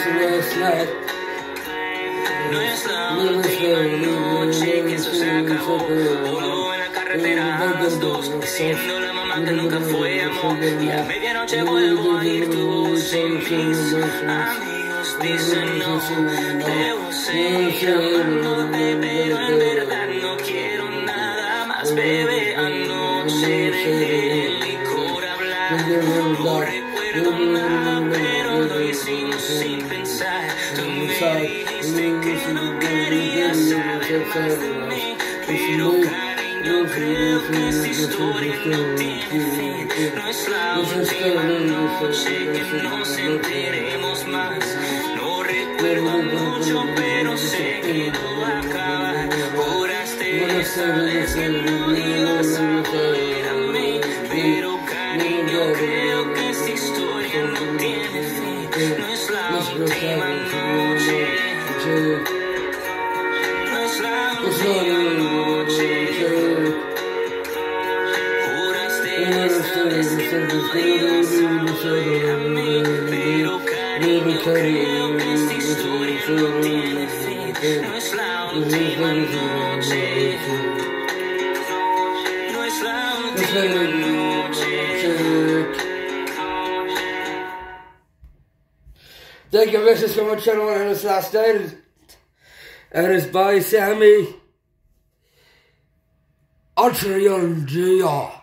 last night. No es la última noche que eso se acabó. Voló en la carretera a las 2, diciendo la mamá que nunca fue amor. Y a medianoche vuelvo a oír tu voz en mis amigos dicen no. Debo seguir amándote, pero en verdad no quiero nada más, bebé. Anoche dejé el licor hablar. No recuerdo nada, pero lo hicimos sin pensar. Tú me dijiste que no querías saber más de mí, pero cariño, creo que esta historia no tiene fin. No es la última noche que nos sentiremos más. No recuerdo mucho, pero sé que no va a acabar. Juraste esa vez que no ibas a volver a mí, pero cariño, creo que esta historia no tiene fin. No es la última noche. No es la última noche. Juraste esta vez que no ibas a volver a mí, pero cariño, creo que esta historia no tiene fin. No es la última noche. No es la última noche. Thank you very so much, everyone, on this last night. And it's by Sammy Ultra Young Jr.